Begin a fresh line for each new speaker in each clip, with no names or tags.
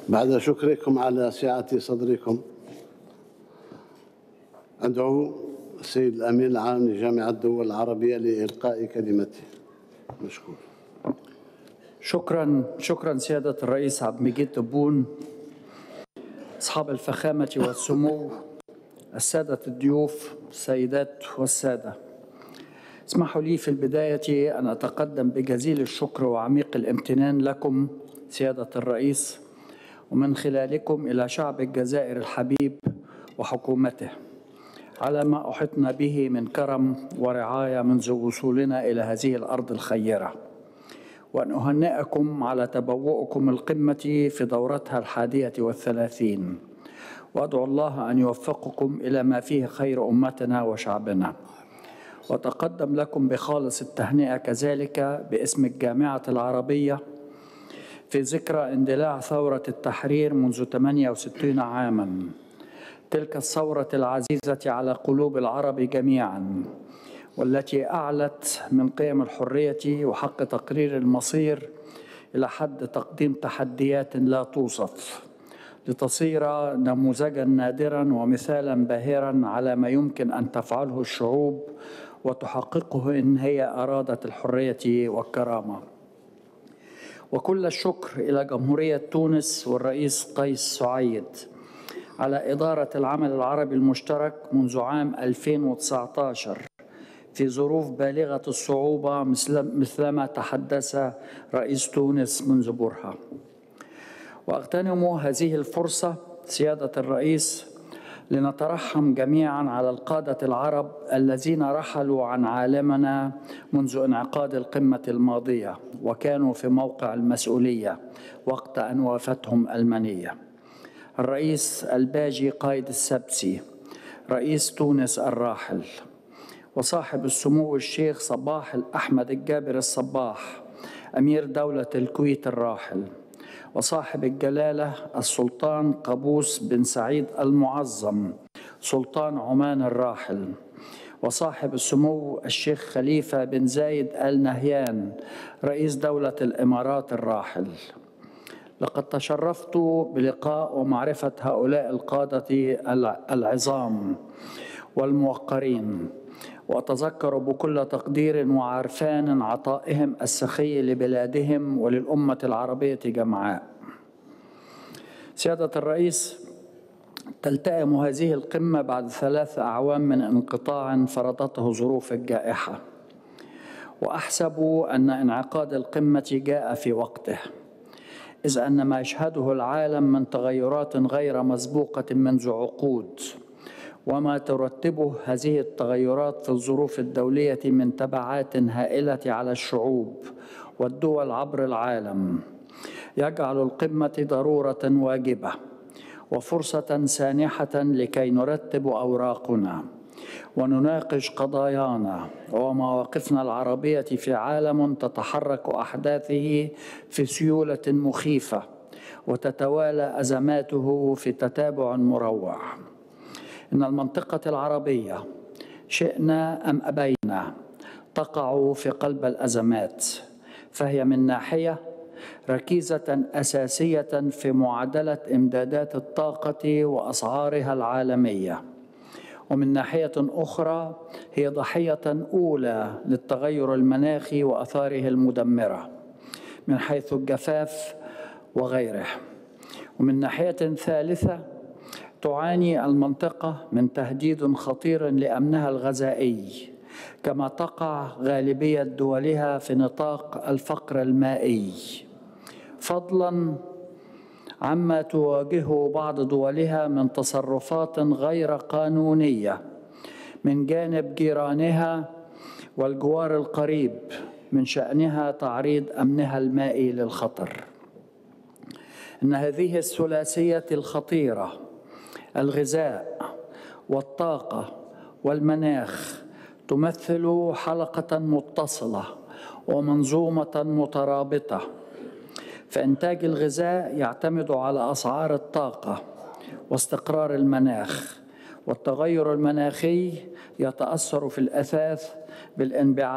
بعد شكركم على سعة صدركم، أدعو السيد الأمين العام لجامعة الدول العربية لإلقاء كلمته. مشكور.
شكرا سيادة الرئيس عبد المجيد تبون، أصحاب الفخامة والسمو، السادة الضيوف، السيدات والسادة، اسمحوا لي في البداية أن أتقدم بجزيل الشكر وعميق الامتنان لكم سيادة الرئيس، ومن خلالكم إلى شعب الجزائر الحبيب وحكومته على ما أحطنا به من كرم ورعاية منذ وصولنا إلى هذه الأرض الخيرة، وأن أهنئكم على تبوؤكم القمة في دورتها 31، وأدعو الله أن يوفقكم إلى ما فيه خير أمتنا وشعبنا. وأتقدم لكم بخالص التهنئة كذلك باسم الجامعة العربية في ذكرى اندلاع ثورة التحرير منذ 68 عاماً، تلك الثورة العزيزة على قلوب العرب جميعاً، والتي أعلت من قيم الحرية وحق تقرير المصير إلى حد تقديم تحديات لا توصف، لتصير نموذجاً نادراً ومثالاً باهراً على ما يمكن أن تفعله الشعوب وتحققه إن هي أرادت الحرية والكرامة. وكل الشكر إلى جمهورية تونس والرئيس قيس سعيد على إدارة العمل العربي المشترك منذ عام 2019 في ظروف بالغة الصعوبة مثلما تحدث رئيس تونس منذ برهة. وأغتنم هذه الفرصة سيادة الرئيس لنترحم جميعاً على القادة العرب الذين رحلوا عن عالمنا منذ انعقاد القمة الماضية، وكانوا في موقع المسؤولية وقت أن وافتهم المنية: الرئيس الباجي قايد السبسي، رئيس تونس الراحل، وصاحب السمو الشيخ صباح الأحمد الجابر الصباح أمير دولة الكويت الراحل، وصاحب الجلالة السلطان قابوس بن سعيد المعظم سلطان عمان الراحل، وصاحب السمو الشيخ خليفة بن زايد آل نهيان رئيس دولة الإمارات الراحل. لقد تشرفت بلقاء ومعرفة هؤلاء القادة العظام والموقرين، وأتذكر بكل تقدير وعرفان عطائهم السخي لبلادهم وللأمة العربية جمعاء. سيادة الرئيس، تلتئم هذه القمة بعد 3 أعوام من انقطاع فرضته ظروف الجائحة، وأحسب أن انعقاد القمة جاء في وقته، إذ أن ما يشهده العالم من تغيرات غير مسبوقة منذ عقود، وما ترتبه هذه التغيرات في الظروف الدولية من تبعات هائلة على الشعوب والدول عبر العالم، يجعل القمة ضرورة واجبة وفرصة سانحة لكي نرتب أوراقنا ونناقش قضايانا ومواقفنا العربية في عالم تتحرك أحداثه في سيولة مخيفة وتتوالى أزماته في تتابع مروع. إن المنطقة العربية شئنا أم أبينا تقع في قلب الأزمات، فهي من ناحية ركيزة أساسية في معادلة إمدادات الطاقة وأسعارها العالمية، ومن ناحية أخرى هي ضحية أولى للتغير المناخي وآثاره المدمرة من حيث الجفاف وغيره، ومن ناحية ثالثة تعاني المنطقة من تهديد خطير لأمنها الغذائي، كما تقع غالبية دولها في نطاق الفقر المائي، فضلاً عما تواجهه بعض دولها من تصرفات غير قانونية من جانب جيرانها والجوار القريب من شأنها تعريض أمنها المائي للخطر. إن هذه الثلاثية الخطيرة، الغذاء والطاقة والمناخ، تمثل حلقة متصلة ومنظومة مترابطة. فإنتاج الغذاء يعتمد على أسعار الطاقة واستقرار المناخ، والتغير المناخي يتأثر في الأساس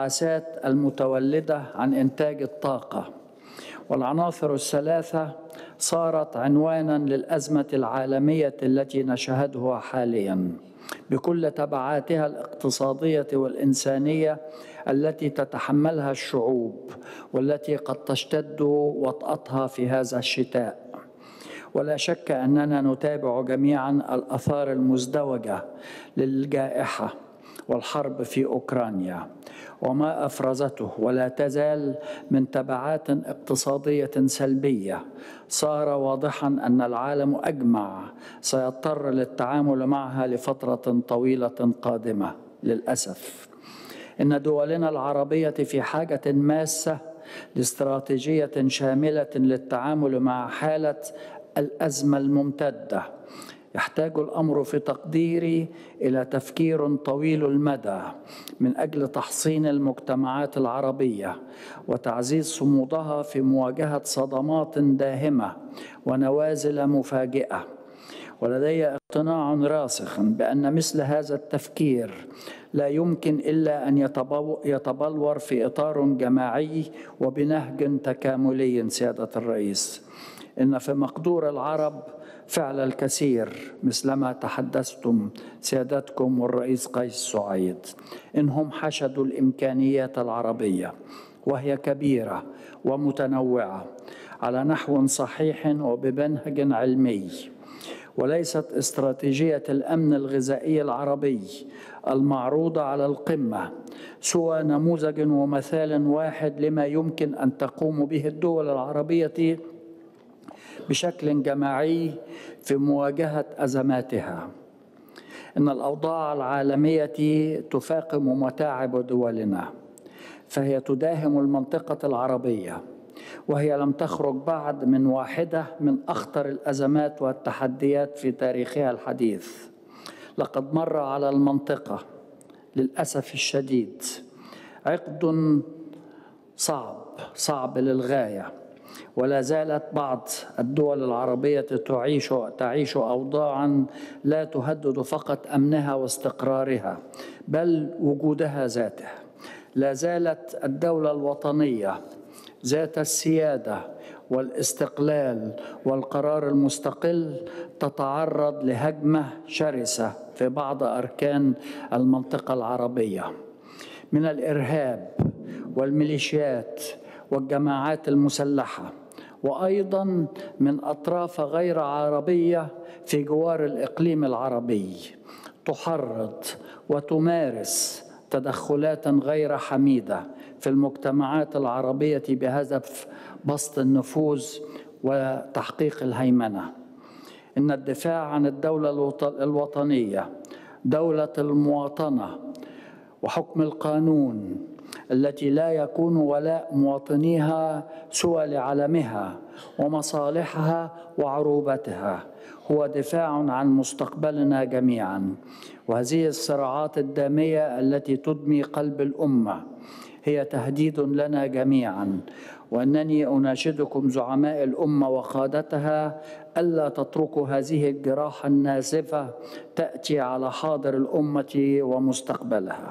بالانبعاثات المتولدة عن إنتاج الطاقة. والعناصر الثلاثة صارت عنوانا للأزمة العالمية التي نشهدها حاليا بكل تبعاتها الاقتصادية والإنسانية التي تتحملها الشعوب، والتي قد تشتد وطأتها في هذا الشتاء. ولا شك أننا نتابع جميعا الآثار المزدوجة للجائحة والحرب في أوكرانيا وما أفرزته، ولا تزال من تبعات اقتصادية سلبية. صار واضحا أن العالم أجمع سيضطر للتعامل معها لفترة طويلة قادمة. للأسف إن دولنا العربية في حاجة ماسة لاستراتيجية شاملة للتعامل مع حالة الأزمة الممتدة. يحتاج الأمر في تقديري إلى تفكير طويل المدى من أجل تحصين المجتمعات العربية وتعزيز صمودها في مواجهة صدمات داهمة ونوازل مفاجئة. ولدي اقتناع راسخ بأن مثل هذا التفكير لا يمكن إلا أن يتبلور في إطار جماعي وبنهج تكاملي. سيادة الرئيس، إن في مقدور العرب فعل الكثير مثلما تحدثتم سيادتكم والرئيس قيس سعيد. إنهم حشدوا الإمكانيات العربية وهي كبيرة ومتنوعة على نحو صحيح وبمنهج علمي، وليست استراتيجية الأمن الغذائي العربي المعروضة على القمة سوى نموذج ومثال واحد لما يمكن أن تقوم به الدول العربية بشكل جماعي في مواجهة أزماتها. إن الأوضاع العالمية تفاقم متاعب دولنا، فهي تداهم المنطقة العربية، وهي لم تخرج بعد من واحدة من أخطر الأزمات والتحديات في تاريخها الحديث. لقد مر على المنطقة للأسف الشديد عقد صعب للغاية، ولا زالت بعض الدول العربية تعيش أوضاعا لا تهدد فقط أمنها واستقرارها بل وجودها ذاته. لا زالت الدولة الوطنية ذات السيادة والاستقلال والقرار المستقل تتعرض لهجمة شرسة في بعض أركان المنطقة العربية من الإرهاب والميليشيات والجماعات المسلحة، وأيضا من أطراف غير عربية في جوار الإقليم العربي تحرض وتمارس تدخلات غير حميدة في المجتمعات العربية بهدف بسط النفوذ وتحقيق الهيمنة. إن الدفاع عن الدولة الوطنية، دولة المواطنة وحكم القانون التي لا يكون ولاء مواطنيها سوى لعلمها ومصالحها وعروبتها، هو دفاع عن مستقبلنا جميعا. وهذه الصراعات الدامية التي تدمي قلب الأمة هي تهديد لنا جميعا، وأنني أناشدكم زعماء الأمة وقادتها ألا تتركوا هذه الجراحة الناسفة تأتي على حاضر الأمة ومستقبلها.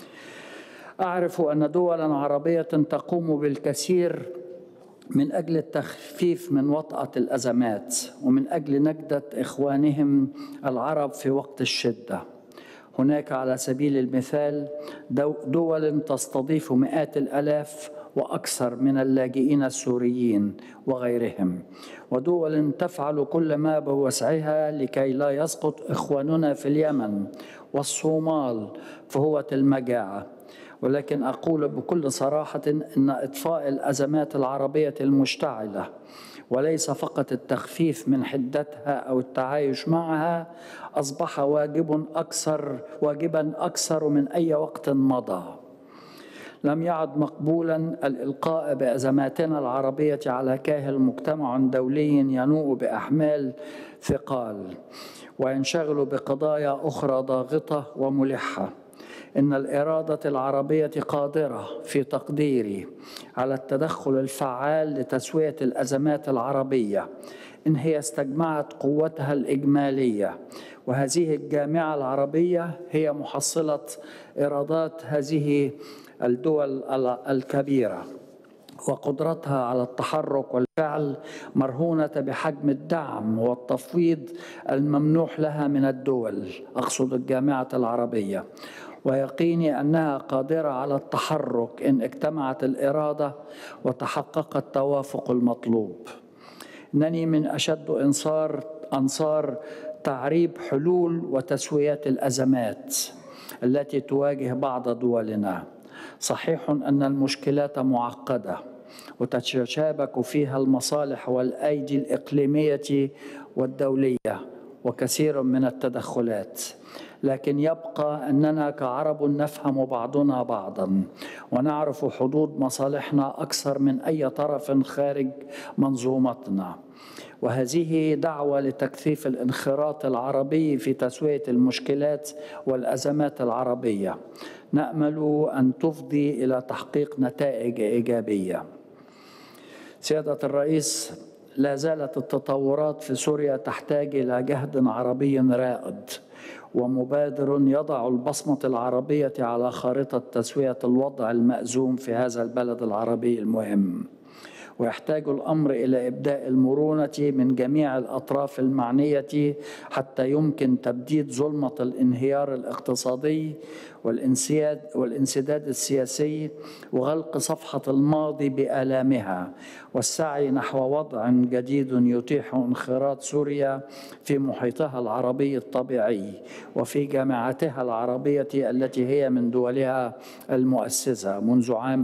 أعرف أن دولا عربية تقوم بالكثير من أجل التخفيف من وطأة الأزمات ومن أجل نجدة إخوانهم العرب في وقت الشدة. هناك على سبيل المثال دول تستضيف مئات الآلاف وأكثر من اللاجئين السوريين وغيرهم، ودول تفعل كل ما بوسعها لكي لا يسقط إخواننا في اليمن والصومال في هوة المجاعة. ولكن أقول بكل صراحة أن إطفاء الأزمات العربية المشتعلة وليس فقط التخفيف من حدتها أو التعايش معها أصبح واجبا أكثر من أي وقت مضى. لم يعد مقبولا الإلقاء بأزماتنا العربية على كاهل مجتمع دولي ينوء بأحمال ثقال وينشغل بقضايا أخرى ضاغطة وملحة. إن الإرادة العربية قادرة في تقديري على التدخل الفعال لتسوية الأزمات العربية إن هي استجمعت قوتها الإجمالية، وهذه الجامعة العربية هي محصلة إرادات هذه الدول الكبيرة. وقدرتها على التحرك والفعل مرهونة بحجم الدعم والتفويض الممنوح لها من الدول، أقصد الجامعة العربية، ويقيني أنها قادرة على التحرك إن اجتمعت الإرادة وتحقق التوافق المطلوب. إنني من أشد أنصار تعريب حلول وتسويات الأزمات التي تواجه بعض دولنا. صحيح أن المشكلات معقدة وتتشابك فيها المصالح والأيدي الإقليمية والدولية وكثير من التدخلات، لكن يبقى أننا كعرب نفهم بعضنا بعضا ونعرف حدود مصالحنا أكثر من أي طرف خارج منظومتنا، وهذه دعوة لتكثيف الانخراط العربي في تسوية المشكلات والأزمات العربية نأمل أن تفضي إلى تحقيق نتائج إيجابية. سيادة الرئيس، لا زالت التطورات في سوريا تحتاج إلى جهد عربي رائد ومبادر يضع البصمة العربية على خارطة تسوية الوضع المأزوم في هذا البلد العربي المهم، ويحتاج الأمر إلى إبداء المرونة من جميع الأطراف المعنية حتى يمكن تبديد ظلمة الانهيار الاقتصادي والانسداد السياسي وغلق صفحة الماضي بآلامها والسعي نحو وضع جديد يتيح انخراط سوريا في محيطها العربي الطبيعي وفي جامعتها العربية التي هي من دولها المؤسسة منذ عام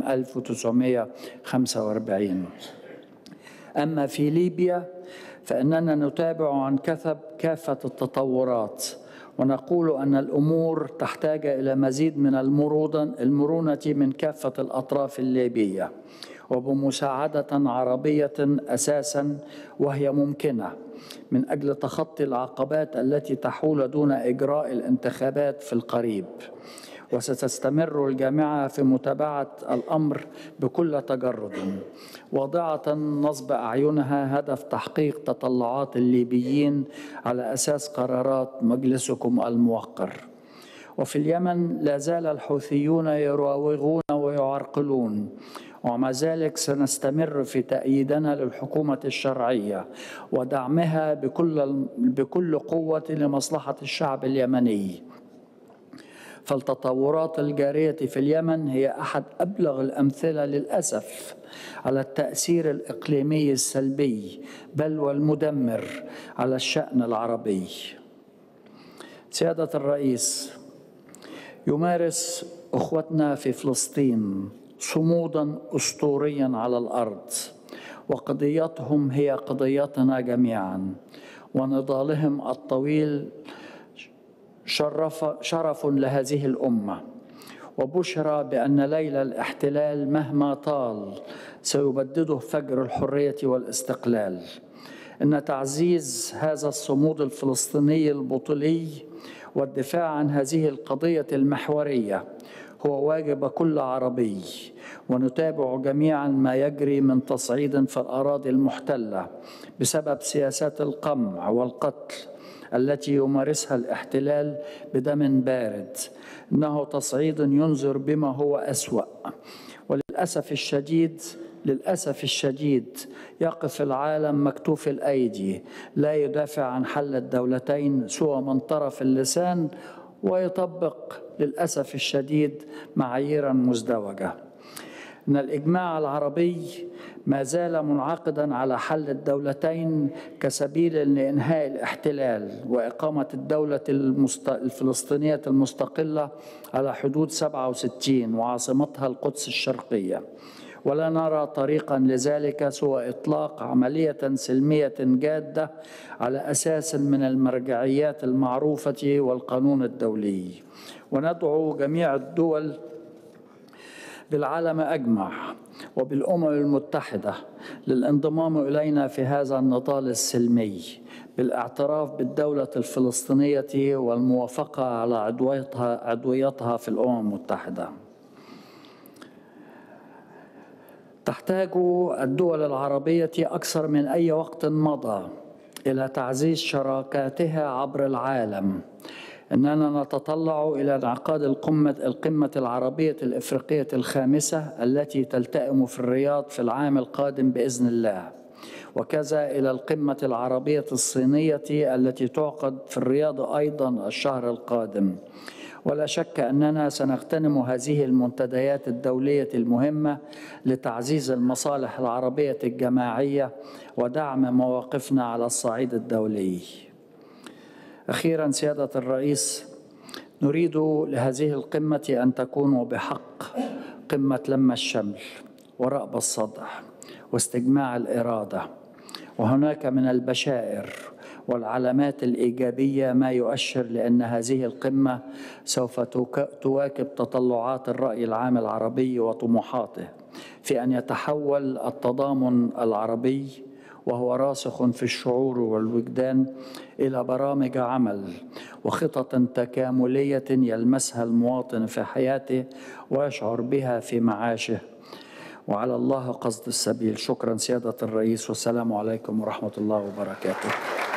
1945. أما في ليبيا فإننا نتابع عن كثب كافة التطورات ونقول أن الأمور تحتاج إلى مزيد من المرونة من كافة الأطراف الليبية وبمساعدة عربية أساساً وهي ممكنة من أجل تخطي العقبات التي تحول دون إجراء الانتخابات في القريب. وستستمر الجامعة في متابعة الأمر بكل تجرد واضعة نصب أعينها هدف تحقيق تطلعات الليبيين على أساس قرارات مجلسكم الموقر. وفي اليمن لا زال الحوثيون يراوغون ويعرقلون، ومع ذلك سنستمر في تأييدنا للحكومة الشرعية ودعمها بكل قوة لمصلحة الشعب اليمني. فالتطورات الجارية في اليمن هي أحد أبلغ الأمثلة للأسف على التأثير الإقليمي السلبي بل والمدمر على الشأن العربي. سيادة الرئيس، يمارس أخوتنا في فلسطين صمودا أسطوريا على الأرض، وقضيتهم هي قضيتنا جميعا، ونضالهم الطويل شرف لهذه الأمة، وبشرى بأن ليل الاحتلال مهما طال سيبدده فجر الحرية والاستقلال. إن تعزيز هذا الصمود الفلسطيني البطولي والدفاع عن هذه القضية المحورية هو واجب كل عربي، ونتابع جميعا ما يجري من تصعيد في الأراضي المحتلة بسبب سياسات القمع والقتل التي يمارسها الاحتلال بدم بارد. إنه تصعيد ينذر بما هو أسوأ، وللأسف الشديد يقف العالم مكتوف الأيدي لا يدافع عن حل الدولتين سوى من طرف اللسان، ويطبق للأسف الشديد معايير مزدوجة. إن الإجماع العربي ما زال منعقداً على حل الدولتين كسبيل لإنهاء الاحتلال وإقامة الدولة الفلسطينية المستقلة على حدود 67 وعاصمتها القدس الشرقية، ولا نرى طريقاً لذلك سوى إطلاق عملية سلمية جادة على أساس من المرجعيات المعروفة والقانون الدولي. وندعو جميع الدول بالعالم أجمع وبالأمم المتحدة للانضمام إلينا في هذا النضال السلمي بالاعتراف بالدولة الفلسطينية والموافقة على عضويتها في الأمم المتحدة. تحتاج الدول العربية أكثر من أي وقت مضى إلى تعزيز شراكاتها عبر العالم أننا نتطلع إلى انعقاد القمة العربية الإفريقية الخامسة التي تلتئم في الرياض في العام القادم بإذن الله، وكذا إلى القمة العربية الصينية التي تعقد في الرياض أيضا الشهر القادم. ولا شك أننا سنغتنم هذه المنتديات الدولية المهمة لتعزيز المصالح العربية الجماعية ودعم مواقفنا على الصعيد الدولي. أخيراً سيادة الرئيس، نريد لهذه القمة أن تكون بحق قمة لم الشمل ورأب الصدع واستجماع الإرادة، وهناك من البشائر والعلامات الإيجابية ما يؤشر لأن هذه القمة سوف تواكب تطلعات الرأي العام العربي وطموحاته في أن يتحول التضامن العربي وهو راسخ في الشعور والوجدان إلى برامج عمل وخطط تكاملية يلمسها المواطن في حياته ويشعر بها في معاشه، وعلى الله قصد السبيل. شكرا سيادة الرئيس، والسلام عليكم ورحمة الله وبركاته.